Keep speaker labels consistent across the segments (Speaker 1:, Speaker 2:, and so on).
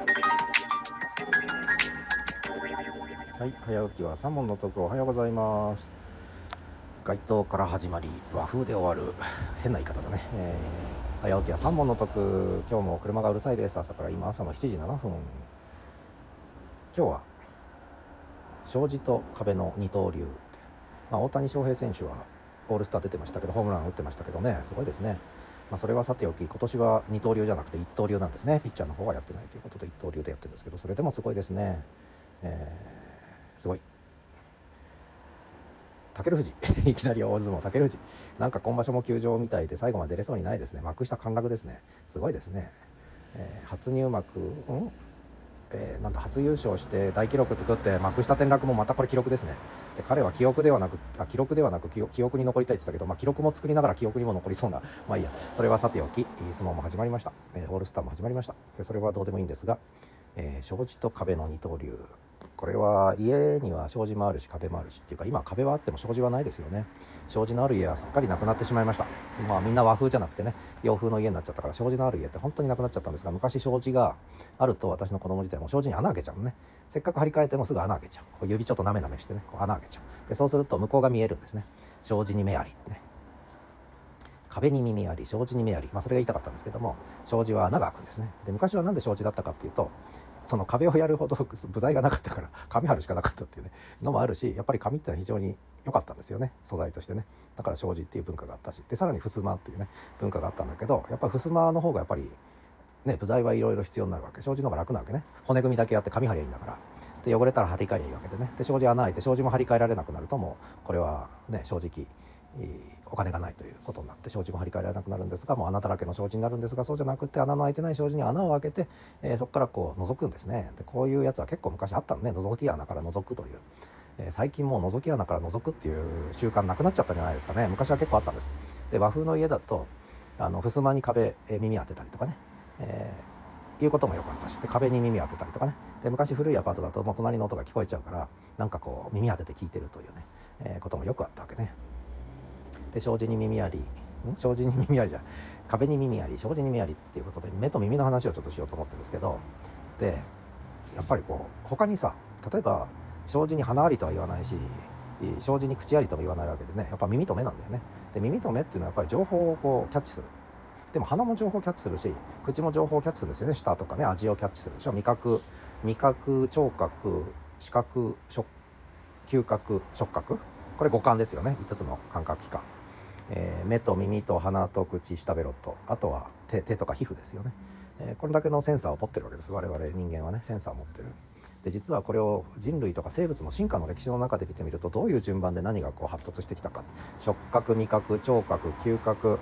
Speaker 1: はい、早起きは3問の得。おはようございます。街頭から始まり和風で終わる、変な言い方だね。早起きは3問の得。今日も車がうるさいです。朝から今朝の7時7分。今日は障子と壁の二刀流って、大谷翔平選手はオールスター出てましたけど、ホームラン打ってましたけどね、すごいですね。それはさておき、今年は二刀流じゃなくて一刀流なんですね。ピッチャーの方はやってないということで一刀流でやってるんですけど、それでもすごいですね。すごい。武尊富士いきなり大相撲武尊富士、なんか今場所も休場みたいで最後まで出れそうにないですね。幕下陥落ですね。すごいですね。初入幕、なんだ初優勝して大記録作って幕下転落もまたこれ記録ですね。で彼は記憶ではなく記録ではなく記憶に残りたいって言ったけど、記録も作りながら記憶にも残りそうな、いいや、それはさておき、相撲も始まりました。オールスターも始まりました。でそれはどうでもいいんですが、障子と壁の二刀流、これは家には障子もあるし壁もあるしっていうか、今壁はあっても障子はないですよね。障子のある家はすっかりなくなってしまいました。みんな和風じゃなくてね、洋風の家になっちゃったから、障子のある家って本当になくなっちゃったんですが、昔障子があると私の子供時代も障子に穴開けちゃうのね。せっかく張り替えてもすぐ穴開けちゃう。こう指ちょっとなめなめしてね、こう穴開けちゃう。でそうすると向こうが見えるんですね。障子に目ありね。壁に耳あり、障子に目あり、それが言いたかったんですけども、障子は穴が開くんですね。で昔はなんで障子だったかっていうと、その壁をやるほど部材がなかったから紙貼るしかなかったっていうねのもあるし、やっぱり紙ってのは非常に良かったんですよね、素材としてね。だから障子っていう文化があったし、でさらに襖っていうね文化があったんだけど、やっぱり襖の方がやっぱりね、部材はいろいろ必要になるわけ。障子の方が楽なわけね。骨組みだけやって紙貼りゃいいんだから。で汚れたら張り替えりゃいいわけでね。で障子穴開いて障子も張り替えられなくなると、もうこれはね、正直お金がないということになって障子も張り替えられなくなるんですが、もう穴だらけの障子になるんですが、そうじゃなくて穴の開いてない障子に穴を開けて、そこからこう覗くんですね。でこういうやつは結構昔あったのね。覗き穴から覗くという、最近もう覗き穴から覗くっていう習慣なくなっちゃったんじゃないですかね。昔は結構あったんです。で和風の家だと襖に壁、耳当てたりとかね、いうこともよかったし、で壁に耳当てたりとかね。で昔古いアパートだともう隣の音が聞こえちゃうから、なんかこう耳当てて聞いてるというね、こともよくあったわけね。で障子に耳あり、障子に耳ありじゃない、壁に耳あり障子に耳ありっていうことで、目と耳の話をちょっとしようと思ってるんですけど、でやっぱりこう他にさ、例えば障子に鼻ありとは言わないし、障子に口ありとも言わないわけでね、やっぱ耳と目なんだよね。で耳と目っていうのはやっぱり情報をこうキャッチする。でも鼻も情報をキャッチするし、口も情報をキャッチするんですよね。舌とかね、味をキャッチするでしょ。味覚、聴覚、視覚、嗅覚、触覚、これ五感ですよね。5つの感覚器官、目と耳と鼻と口、舌ベロと、あとは手とか皮膚ですよね。これだけのセンサーを持ってるわけです。我々人間はね、センサーを持ってる。で実はこれを人類とか生物の進化の歴史の中で見てみると、どういう順番で何がこう発達してきたか。触覚、味覚、聴覚、嗅覚、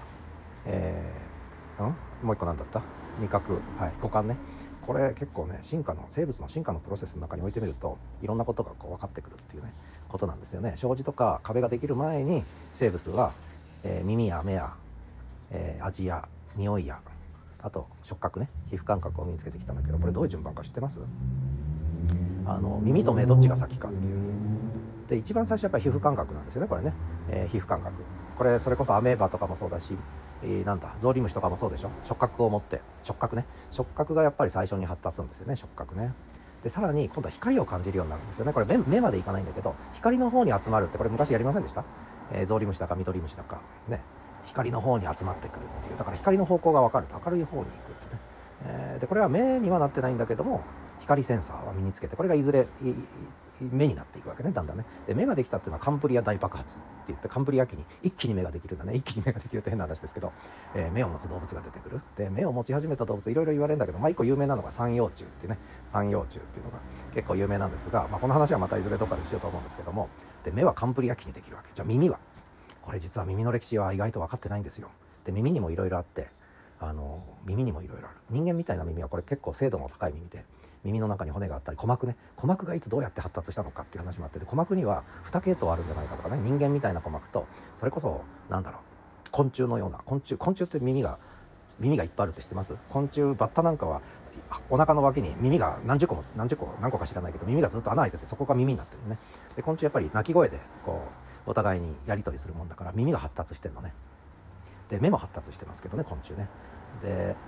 Speaker 1: もう一個なんだった、味覚、五感ね。これ結構ね、生物の進化のプロセスの中に置いてみると、いろんなことがこう分かってくるっていうねことなんですよね。障子とか壁ができる前に生物は、耳や目や、味や匂いや、あと触覚ね、皮膚感覚を身につけてきたんだけど、これどういう順番か知ってます？耳と目どっちが先かっていう。で一番最初やっぱり皮膚感覚なんですよね、これね。皮膚感覚、これそれこそアメーバとかもそうだし、ゾウリムシとかもそうでしょ。触覚を持って、触覚がやっぱり最初に発達するんですよね、触覚ね。でさらに今度は光を感じるようになるんですよね。これ 目までいかないんだけど、光の方に集まるって、これ昔やりませんでした？ゾウリムシだかミドリムシだかね、光の方に集まってくるっていう。だから光の方向が分かると明るい方に行くってね。でこれは目にはなってないんだけども、光センサーは身につけて、これがいずれ目になっていくわけね、だんだんね。で目ができたっていうのはカンブリア大爆発って言って、カンブリア紀に一気に目ができるんだね。一気に目ができるって変な話ですけど、目を持つ動物が出てくる。で目を持ち始めた動物いろいろ言われるんだけど、一個有名なのが三葉虫っていうね。三葉虫っていうのが結構有名なんですが、この話はまたいずれどっかでしようと思うんですけども、で目はカンブリア紀にできるわけ。じゃあ耳は、これ実は耳の歴史は意外と分かってないんですよ。で耳にもいろいろあって、耳にもいろいろある。人間みたいな耳はこれ結構精度の高い耳で、耳の中に骨があったり、鼓膜ね、鼓膜がいつどうやって発達したのかっていう話もあって、で鼓膜には2系統あるんじゃないかとかね。人間みたいな鼓膜と、それこそ昆虫のような昆虫って耳がいっぱいあるって知ってます？昆虫、バッタなんかはお腹の脇に耳が何個か知らないけど、耳がずっと穴開いてて、そこが耳になってるのね。で昆虫やっぱり鳴き声でこうお互いにやり取りするもんだから、耳が発達してるのね。で目も発達してますけどね、昆虫ね。で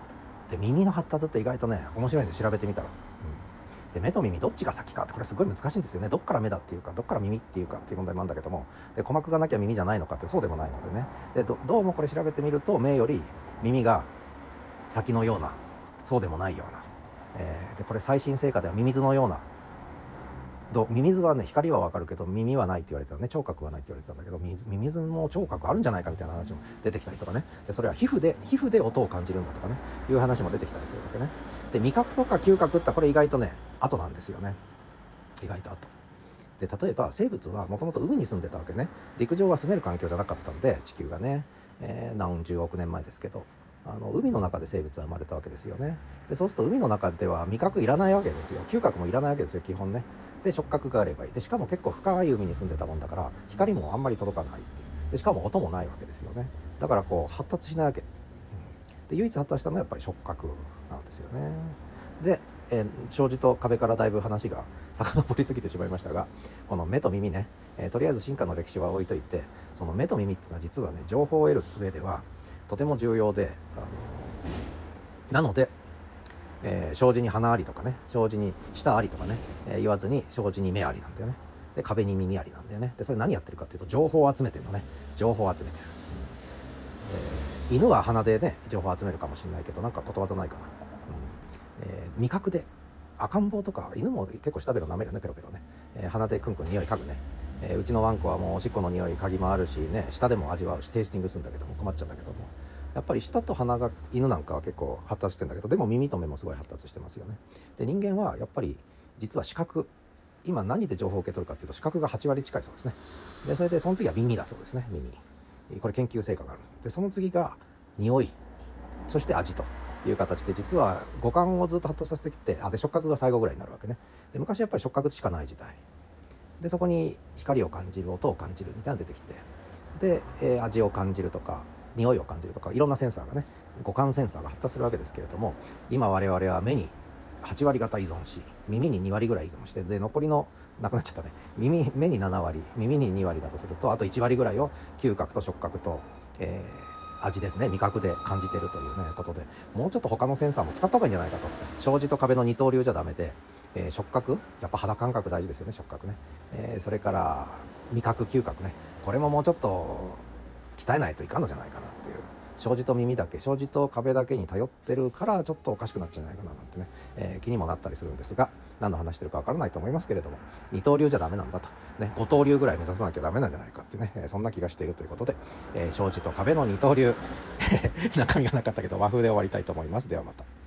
Speaker 1: で耳の発達って意外とね面白いんで調べてみたら、で目と耳どっちが先かってこれすごい難しいんですよね。どっから目だっていうかどっから耳っていうかっていう問題もあるんだけども、で鼓膜がなきゃ耳じゃないのかってそうでもないのでね、で どうもこれ調べてみると目より耳が先のような、そうでもないような、でこれ最新成果ではミミズのような、ミミズはね光はわかるけど耳はないって言われてたね、聴覚はないって言われてたんだけど、ミミズも聴覚あるんじゃないかみたいな話も出てきたりとかね、でそれは皮膚で音を感じるんだとかねいう話も出てきたりするわけね。で味覚とか嗅覚ってこれ意外とね後なんですよね、意外と後で、例えば生物はもともと海に住んでたわけね。陸上は住める環境じゃなかったんで地球がね、何十億年前ですけど、海の中で生物は生まれたわけですよね。でそうすると海の中では味覚いらないわけですよ、嗅覚もいらないわけですよ基本ね。で触覚があればいい。でしかも結構深い海に住んでたもんだから光もあんまり届かないっていう。でしかも音もないわけですよね。だからこう発達しないわけ、で唯一発達したのはやっぱり触覚なんですよね。で、障子と壁からだいぶ話が遡りすぎてしまいましたが、この目と耳ね、とりあえず進化の歴史は置いといて、その目と耳っていうのは実はね情報を得る上ではとても重要で、なので、障子に鼻ありとかね、障子に舌ありとかね、言わずに障子に目ありなんだよね。で壁に耳ありなんだよね。でそれ何やってるかっていうと情報を集めてるのね。情報を集めてる、犬は鼻でね情報を集めるかもしれないけど、なんかことわざないかな、味覚で赤ん坊とか犬も結構舌ベロ舐めるね、ペロペロね、鼻でクンクン匂い嗅ぐね、うちのワンコはもうおしっこの匂い嗅ぎ回るしね、舌でも味わうしテイスティングするんだけども困っちゃうんだけども、やっぱり舌と鼻が犬なんかは結構発達してるんだけど、でも耳と目もすごい発達してますよね。で人間はやっぱり実は視覚、今何で情報を受け取るかっていうと視覚が8割近いそうですね。でそれでその次は耳だそうですね。耳、これ研究成果がある。でその次が匂い、そして味という形で、実は五感をずっと発達させてきて、で触覚が最後ぐらいになるわけね。で昔やっぱり触覚しかない時代で、そこに光を感じる、音を感じるみたいなのが出てきて、で、味を感じるとか匂いを感じるとかいろんなセンサーがね、五感センサーが発達するわけですけれども、今我々は目に8割方依存し、耳に2割ぐらい依存して、で残りのなくなっちゃったね、目に7割、耳に2割だとすると、あと1割ぐらいを嗅覚と触覚と、味ですね、味覚で感じてるというねことで、もうちょっと他のセンサーも使った方がいいんじゃないかと。障子と壁の二刀流じゃダメで、触覚、やっぱ肌感覚大事ですよね、触覚ね、それから味覚嗅覚ね、これももうちょっと鍛えないといかんのじゃないかなっていう。障子と耳だけ、障子と壁だけに頼ってるからちょっとおかしくなっちゃうんじゃないかななんてね、気にもなったりするんですが、何の話してるかわからないと思いますけれども、二刀流じゃダメなんだと、ね、五刀流ぐらい目指さなきゃダメなんじゃないかっていうね、そんな気がしているということで、障子と壁の二刀流中身がなかったけど和風で終わりたいと思います。ではまた。